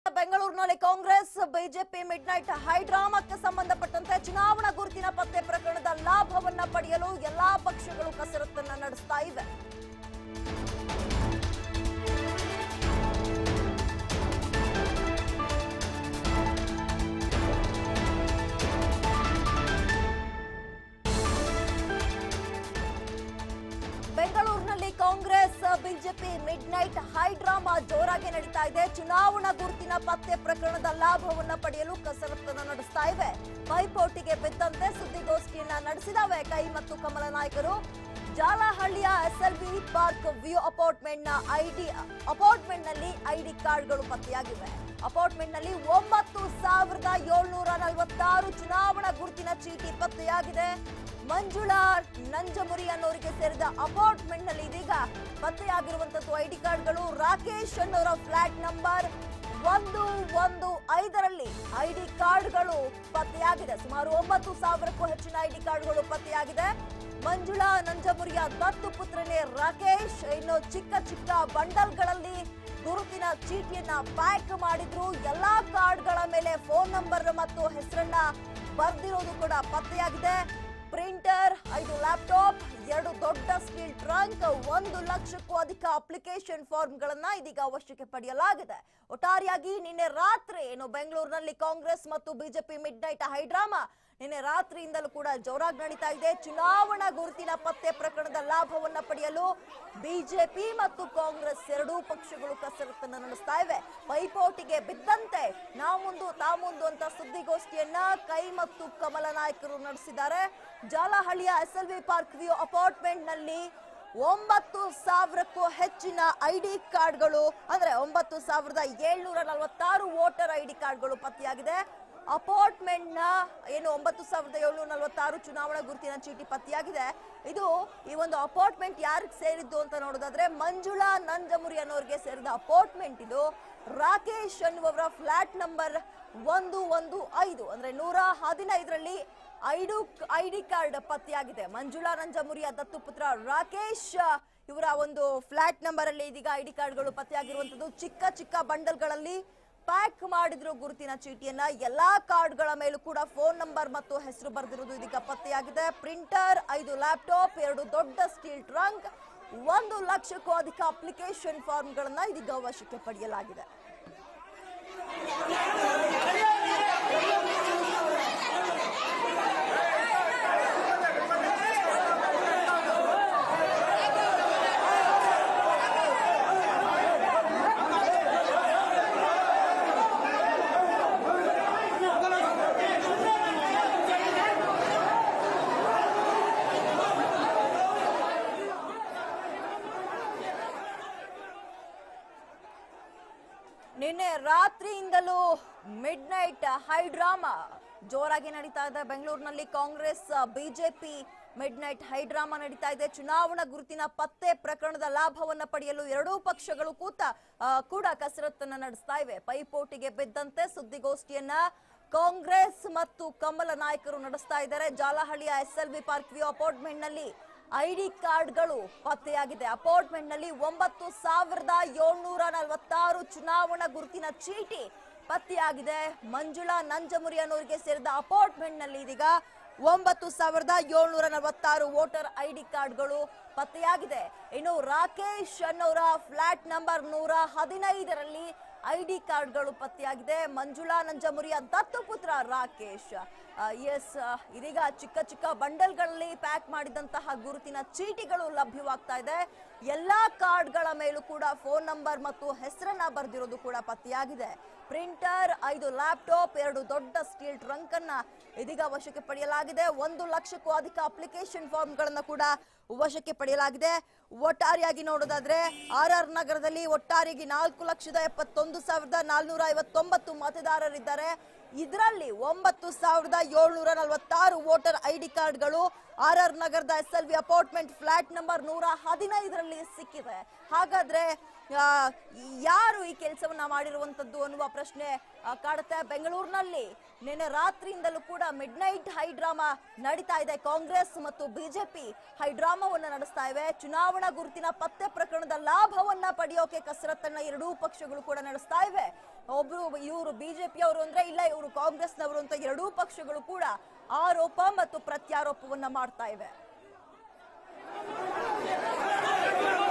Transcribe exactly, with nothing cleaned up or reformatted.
ಬೆಂಗಳೂರಿನಲ್ಲಿ Congress BJP midnight ಹೈಡ್ರಾಮಾಕ್ಕೆ ಸಂಬಂಧಪಟ್ಟಂತೆ ಚುನಾವಣಾ ಗುರುತಿನ ಪತ್ತೆ ಪ್ರಕರಣದ ಲಾಭವನ್ನ ಪಡೆಯಲು ಎಲ್ಲಾ ಪಕ್ಷಗಳು ಕಸರತ್ತನ್ನ ನಡೆಸ್ತಾ ಇವೆ. ಬೆಂಗಳೂರಿನಲ್ಲಿ Congress BJP midnight high drama ಜೋರಾಗಿ ನಡೀತಾ ಇದೆ. ಚುನಾವಣಾ ಗುರುತಿನ ಪತ್ತೆ ಪ್ರಕರಣದ ಲಾಭವನ್ನ ಪಡೆಯಲು ಕಸರತ್ತನ್ನು ನಡೆಸ್ತಾ ಇವೆ. ಪೈಪೋಟಿಗೆ ಬಿದ್ದಂತೆ ಸುದ್ದಿಗೋಷ್ಠಿಯನ್ನ ನಡೆಸಿದವೆ ಕೈ ಮತ್ತು ಕಮಲ ನಾಯಕರು. ಜಾಲಹಳ್ಳಿಯ ಎಸ್ಎಲ್ವಿ ಪಾರ್ಕ್ ವ್ಯೂ ಅಪಾರ್ಟ್ಮೆಂಟ್ ನ ಐಡಿ ಅಪಾರ್ಟ್ಮೆಂಟ್ ನಲ್ಲಿ ಐಡಿ ಕಾರ್ಡ್ಗಳು ಪತ್ತೆಯಾಗಿವೆ. ಅಪಾರ್ಟ್ಮೆಂಟ್ ನಲ್ಲಿ ಒಂಬತ್ತು ಸಾವಿರದ ಏಳ್ನೂರ ನಲವತ್ತಾರು ಚುನಾವಣಾ ಗುರುತಿನ ಚೀಟಿ ಪತ್ತೆಯಾಗಿದೆ. ಮಂಜುಳಾ ನಂಜಮುರಿ ಅನ್ನೋರಿಗೆ ಸೇರಿದ ಅಪಾರ್ಟ್ಮೆಂಟ್ ನಲ್ಲಿ ಇದೀಗ ಪತ್ತೆಯಾಗಿರುವಂತದ್ದು ಐಡಿ ಕಾರ್ಡ್ಗಳು. ರಾಕೇಶ್ ಅನ್ನೋರ ಫ್ಲಾಟ್ ನಂಬರ್ ಒಂದು ಒಂದು ಐದರಲ್ಲಿ ಐಡಿ ಕಾರ್ಡ್ಗಳು ಪತ್ತೆಯಾಗಿದೆ. ಸುಮಾರು ಒಂಬತ್ತು ಸಾವಿರಕ್ಕೂ ಹೆಚ್ಚಿನ ಐಡಿ ಕಾರ್ಡ್ಗಳು ಪತ್ತೆಯಾಗಿದೆ. ಮಂಜುಳಾ ನಂಜಮುರಿಯ ದತ್ತು ಪುತ್ರನೇ ರಾಕೇಶ್ ಇನ್ನು ಚಿಕ್ಕ ಚಿಕ್ಕ ಬಂಡಲ್ಗಳಲ್ಲಿ ಗುರುತಿನ ಚೀಟಿಯನ್ನ ಪ್ಯಾಕ್ ಮಾಡಿದ್ರು. ಎಲ್ಲಾ ಕಾರ್ಡ್ಗಳ ಮೇಲೆ ಫೋನ್ ನಂಬರ್ ಮತ್ತು ಹೆಸರನ್ನ ಬರ್ದಿರೋದು ಕೂಡ ಪತ್ತೆಯಾಗಿದೆ. ಪ್ರಿಂಟರ್, ಐದು ಲ್ಯಾಪ್ಟಾಪ್, ಎರಡು ದೊಡ್ಡ ಸ್ಟೀಲ್ ಟ್ರಂಕ್, ಒಂದು ಲಕ್ಷಕ್ಕೂ ಅಧಿಕ ಅಪ್ಲಿಕೇಶನ್ ಫಾರ್ಮ್ಗಳನ್ನ ಇದೀಗ ವಶಕ್ಕೆ ಪಡೆಯಲಾಗಿದೆ. ಒಟ್ಟಾರೆಯಾಗಿ ನಿನ್ನೆ ರಾತ್ರಿ ಏನು ಬೆಂಗಳೂರಿನಲ್ಲಿ ಕಾಂಗ್ರೆಸ್ ಮತ್ತು ಬಿಜೆಪಿ ಮಿಡ್ ನೈಟ್ ಹೈಡ್ರಾಮಾ ನಿನ್ನೆ ರಾತ್ರಿಯಿಂದಲೂ ಕೂಡ ಜೋರಾಗಿ ನಡೀತಾ ಇದೆ. ಚುನಾವಣಾ ಗುರುತಿನ ಪತ್ತೆ ಪ್ರಕರಣದ ಲಾಭವನ್ನ ಪಡೆಯಲು ಬಿಜೆಪಿ ಮತ್ತು ಕಾಂಗ್ರೆಸ್ ಎರಡೂ ಪಕ್ಷಗಳು ಕಸರತ್ತನ್ನು ನಡೆಸ್ತಾ ಇವೆ. ಪೈಪೋಟಿಗೆ ಬಿದ್ದಂತೆ ನಾವು ಮುಂದು ತಾ ಮುಂದು ಅಂತ ಸುದ್ದಿಗೋಷ್ಠಿಯನ್ನ ಕೈ ಮತ್ತು ಕಮಲ ನಾಯಕರು ನಡೆಸಿದ್ದಾರೆ. ಜಾಲಹಳ್ಳಿಯ ಎಸ್ಎಲ್ವಿ ಪಾರ್ಕ್ ವ್ಯೂ ಅಪಾರ್ಟ್ಮೆಂಟ್ ನಲ್ಲಿ ಒಂಬತ್ತು ಸಾವಿರಕ್ಕೂ ಹೆಚ್ಚಿನ ಐಡಿ ಕಾರ್ಡ್ಗಳು ಅಂದ್ರೆ ಒಂಬತ್ತು ಸಾವಿರದ ಏಳ್ನೂರ ನಲವತ್ತಾರು ವೋಟರ್ ಐಡಿ ಕಾರ್ಡ್ಗಳು ಪತ್ತೆಯಾಗಿದೆ. ಅಪಾರ್ಟ್ಮೆಂಟ್ ನ ಏನು ಒಂಬತ್ತು ಸಾವಿರದ ಏಳ್ನೂರ ನಲವತ್ತಾರು ಚುನಾವಣಾ ಗುರುತಿನ ಚೀಟಿ ಪತ್ತೆಯಾಗಿದೆ. ಇದು ಈ ಒಂದು ಅಪಾರ್ಟ್ಮೆಂಟ್ ಯಾರಿಗೆ ಸೇರಿದ್ದು ಅಂತ ನೋಡೋದಾದ್ರೆ ಮಂಜುಳಾ ನಂಜಮುರಿ ಅನ್ನೋರಿಗೆ ಸೇರಿದ ಅಪಾರ್ಟ್ಮೆಂಟ್ ಇದು. ರಾಕೇಶ್ ಅನ್ನುವವರ ಫ್ಲಾಟ್ ನಂಬರ್ ಒಂದು ಒಂದು ಐದು ಅಂದ್ರೆ ನೂರ ಹದಿನೈದರಲ್ಲಿ ಐದು ಐಡಿ ಕಾರ್ಡ್ ಪತ್ತೆಯಾಗಿದೆ. ಮಂಜುಳಾ ನಂಜಮುರಿಯ ದತ್ತು ಪುತ್ರ ರಾಕೇಶ್ ಇವರ ಒಂದು ಫ್ಲಾಟ್ ನಂಬರ್ ಅಲ್ಲಿ ಇದೀಗ ಐಡಿ ಕಾರ್ಡ್ಗಳು ಪತ್ತೆಯಾಗಿರುವಂತದ್ದು. ಚಿಕ್ಕ ಚಿಕ್ಕ ಬಂಡಲ್ಗಳಲ್ಲಿ ಪ್ಯಾಕ್ ಮಾಡಿದ್ರು ಗುರುತಿನ ಚೀಟಿಯನ್ನ. ಎಲ್ಲಾ ಕಾರ್ಡ್ಗಳ ಮೇಲೂ ಕೂಡ ಫೋನ್ ನಂಬರ್ ಮತ್ತು ಹೆಸರು ಬರೆದಿರುವುದು ಇದೀಗ ಪತ್ತೆಯಾಗಿದೆ. ಪ್ರಿಂಟರ್, ಐದು ಲ್ಯಾಪ್ಟಾಪ್, ಎರಡು ದೊಡ್ಡ ಸ್ಟೀಲ್ ಟ್ರಂಕ್, ಒಂದು ಲಕ್ಷಕ್ಕೂ ಅಧಿಕ ಅಪ್ಲಿಕೇಶನ್ ಫಾರ್ಮ್ಗಳನ್ನ ಇದೀಗ ವಶಕ್ಕೆ ಪಡೆಯಲಾಗಿದೆ. ನಿನ್ನೆ ರಾತ್ರಿಯಿಂದಲೂ ಮಿಡ್ ನೈಟ್ ಹೈಡ್ರಾಮಾ ಜೋರಾಗಿ ನಡೀತಾ ಇದೆ. ಬೆಂಗಳೂರಿನಲ್ಲಿ Congress BJP midnight high drama ನಡೀತಾ ಇದೆ. ಚುನಾವಣಾ ಗುರುತಿನ ಪತ್ತೆ ಪ್ರಕರಣದ ಲಾಭವನ್ನ ಪಡೆಯಲು ಎರಡೂ ಪಕ್ಷಗಳು ಕೂತ ಕೂಡ ಕಸರತ್ತನ್ನ ನಡೆಸ್ತಾ ಇವೆ. ಪೈಪೋಟಿಗೆ ಬಿದ್ದಂತೆ ಸುದ್ದಿಗೋಷ್ಠಿಯನ್ನ ಕಾಂಗ್ರೆಸ್ ಮತ್ತು ಕಮಲ ನಾಯಕರು ನಡೆಸ್ತಾ ಇದ್ದಾರೆ. ಜಾಲಹಳ್ಳಿಯ ಎಸ್ಎಲ್ವಿ ಪಾರ್ಕ್ ವ್ಯೂ ಅಪಾರ್ಟ್ಮೆಂಟ್ ನಲ್ಲಿ ಐಡಿ ಕಾರ್ಡ್ಗಳು ಪತ್ತೆಯಾಗಿದೆ. ಅಪಾರ್ಟ್ಮೆಂಟ್ ನಲ್ಲಿ ಒಂಬತ್ತು ಸಾವಿರದ ಏಳ್ನೂರ ನಲವತ್ತಾರು ಚುನಾವಣಾ ಗುರುತಿನ ಚೀಟಿ ಪತ್ತೆಯಾಗಿದೆ. ಮಂಜುಳಾ ನಂಜಮುರಿ ಅನ್ನೋರಿಗೆ ಸೇರಿದ ಅಪಾರ್ಟ್ಮೆಂಟ್ ನಲ್ಲಿ ಇದೀಗ ಒಂಬತ್ತು ಸಾವಿರದ ಏಳ್ನೂರ ನಲವತ್ತಾರು ವೋಟರ್ ಐಡಿ ಕಾರ್ಡ್ಗಳು ಪತ್ತೆಯಾಗಿದೆ. ಇನ್ನು ರಾಕೇಶ್ ಅನ್ನೋರ ಫ್ಲಾಟ್ ನಂಬರ್ ನೂರ ಹದಿನೈದರಲ್ಲಿ ಐಡಿ ಕಾರ್ಡ್ಗಳು ಪತ್ತೆಯಾಗಿದೆ. ಮಂಜುಳಾ ನಂಜಮುರಿಯ ದತ್ತು ಪುತ್ರ ರಾಕೇಶ್ ಎಸ್ ಇದೀಗ ಚಿಕ್ಕ ಚಿಕ್ಕ ಬಂಡಲ್ಗಳಲ್ಲಿ ಪ್ಯಾಕ್ ಮಾಡಿದಂತಹ ಗುರುತಿನ ಚೀಟಿಗಳು ಲಭ್ಯವಾಗ್ತಾ ಇದೆ. ಎಲ್ಲಾ ಕಾರ್ಡ್ಗಳ ಮೇಲೂ ಕೂಡ ಫೋನ್ ನಂಬರ್ ಮತ್ತು ಹೆಸರನ್ನ ಬರೆದಿರೋದು ಕೂಡ ಪತ್ತೆಯಾಗಿದೆ. ಪ್ರಿಂಟರ್, ಐದು ಲ್ಯಾಪ್ಟಾಪ್, ಎರಡು ದೊಡ್ಡ ಸ್ಟೀಲ್ ಟ್ರಂಕ್ ಅನ್ನ ಇದೀಗ ವಶಕ್ಕೆ ಪಡೆಯಲಾಗಿದೆ. ಒಂದು ಲಕ್ಷಕ್ಕೂ ಅಧಿಕ ಅಪ್ಲಿಕೇಶನ್ ಫಾರ್ಮ್ಗಳನ್ನ ಕೂಡ ವಶಕ್ಕೆ ಪಡೆಯಲಾಗಿದೆ. ಒಟ್ಟಾರೆಯಾಗಿ ನೋಡೋದಾದ್ರೆ ಆರ್ ಆರ್ ನಗರದಲ್ಲಿ ಒಟ್ಟಾರೆಯಾಗಿ ನಾಲ್ಕು ಲಕ್ಷದ ಎಪ್ಪತ್ತೊಂದು ಸಾವಿರದ ನಾಲ್ನೂರ ಐವತ್ತೊಂಬತ್ತು ಮತದಾರರಿದ್ದಾರೆ. ಇದರಲ್ಲಿ ಒಂಬತ್ತು ಸಾವಿರದ ಏಳ್ನೂರ ನಲವತ್ತಾರು ವೋಟರ್ ಐಡಿ ಕಾರ್ಡ್ಗಳು ಆರ್ ಆರ್ ನಗರದ S L V apartment flat number ನೂರ ಹದಿನೈದರಲ್ಲಿ ಸಿಕ್ಕಿದೆ. ಹಾಗಾದ್ರೆ ಯಾರು ಈ ಕೆಲಸವನ್ನ ಮಾಡಿರುವಂತದ್ದು ಅನ್ನುವ ಪ್ರಶ್ನೆ ಕಾಡುತ್ತೆ. ಬೆಂಗಳೂರಿನಲ್ಲಿ ನಿನ್ನೆ ರಾತ್ರಿಯಿಂದಲೂ ಕೂಡ ಮಿಡ್ ನೈಟ್ ಹೈಡ್ರಾಮಾ ನಡೀತಾ ಇದೆ. ಕಾಂಗ್ರೆಸ್ ಮತ್ತು ಬಿಜೆಪಿ ಹೈಡ್ರಾಮಾವನ್ನ ನಡೆಸ್ತಾ ಇವೆ. ಚುನಾವಣಾ ಗುರುತಿನ ಪತ್ತೆ ಪ್ರಕರಣದ ಲಾಭವನ್ನ ಪಡೆಯೋಕೆ ಕಸರತ್ತನ್ನ ಎರಡೂ ಪಕ್ಷಗಳು ಕೂಡ ನಡೆಸ್ತಾ ಇವೆ. ಒಬ್ರು ಇವರು ಬಿಜೆಪಿ ಅವರು ಅಂದ್ರೆ ಇಲ್ಲ ಇವರು ಕಾಂಗ್ರೆಸ್ನವರು ಅಂತ ಎರಡೂ ಪಕ್ಷಗಳು ಕೂಡ ಆರೋಪ ಮತ್ತು ಪ್ರತ್ಯಾರೋಪವನ್ನ ಮಾಡ್ತಾ ಇವೆ.